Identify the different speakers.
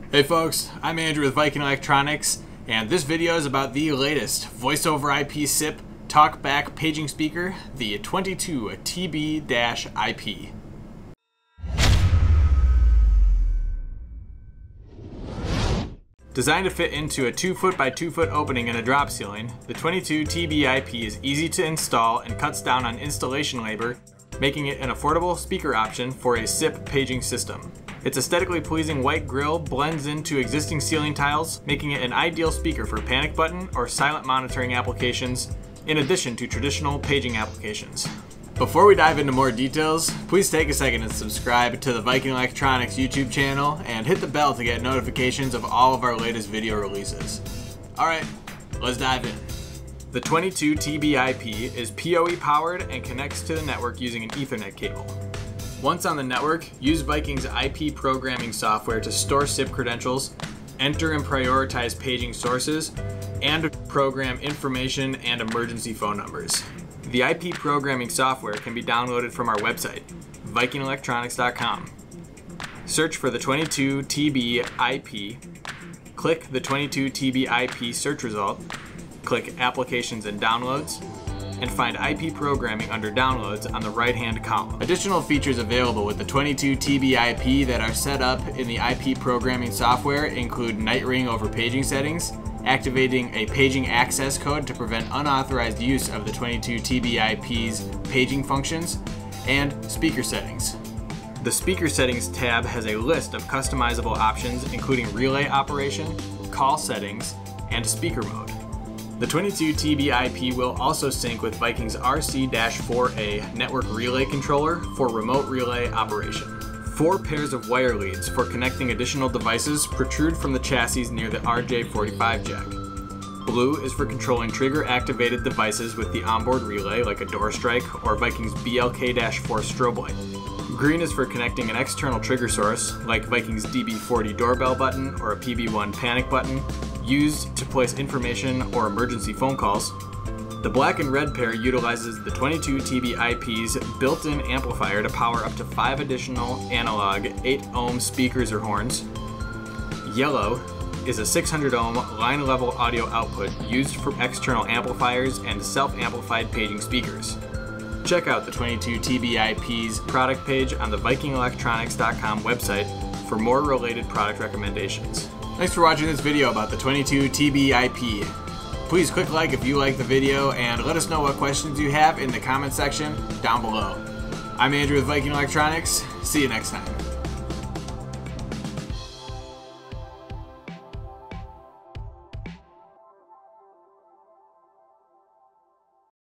Speaker 1: Hey folks, I'm Andrew with Viking Electronics, and this video is about the latest voice over IP SIP talkback paging speaker, the 22TB-IP. Designed to fit into a 2-foot by 2-foot opening in a drop ceiling, the 22TB-IP is easy to install and cuts down on installation labor, making it an affordable speaker option for a SIP paging system. Its aesthetically pleasing white grille blends into existing ceiling tiles, making it an ideal speaker for panic button or silent monitoring applications, in addition to traditional paging applications. Before we dive into more details, please take a second and subscribe to the Viking Electronics YouTube channel and hit the bell to get notifications of all of our latest video releases. Alright, let's dive in. The 22TB-IP is PoE powered and connects to the network using an Ethernet cable. Once on the network, use Viking's IP programming software to store SIP credentials, enter and prioritize paging sources, and program information and emergency phone numbers. The IP programming software can be downloaded from our website, vikingelectronics.com. Search for the 22TB-IP, click the 22TB-IP search result, click Applications and Downloads, and find IP programming under Downloads on the right-hand column. Additional features available with the 22TB-IP that are set up in the IP programming software include night ring over paging settings, activating a paging access code to prevent unauthorized use of the 22TB-IP's paging functions, and speaker settings. The Speaker Settings tab has a list of customizable options including relay operation, call settings, and speaker mode. The 22TB-IP will also sync with Viking's RC-4A network relay controller for remote relay operation. 4 pairs of wire leads for connecting additional devices protrude from the chassis near the RJ45 jack. Blue is for controlling trigger-activated devices with the onboard relay like a door strike or Viking's BLK-4 strobe light. Green is for connecting an external trigger source like Viking's DB40 doorbell button or a PB1 panic button, used to place information or emergency phone calls. The black and red pair utilizes the 22TB-IP's built-in amplifier to power up to 5 additional analog 8-ohm speakers or horns. Yellow is a 600-ohm line-level audio output used for external amplifiers and self-amplified paging speakers. Check out the 22TB-IP's product page on the vikingelectronics.com website for more related product recommendations. Thanks for watching this video about the 22TB-IP. Please click like if you like the video and let us know what questions you have in the comment section down below. I'm Andrew with Viking Electronics. See you next time.